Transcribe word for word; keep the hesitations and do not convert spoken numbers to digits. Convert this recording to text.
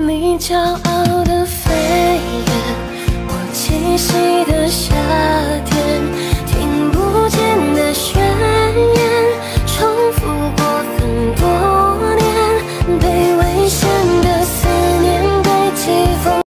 你骄傲的飞远，我栖息的夏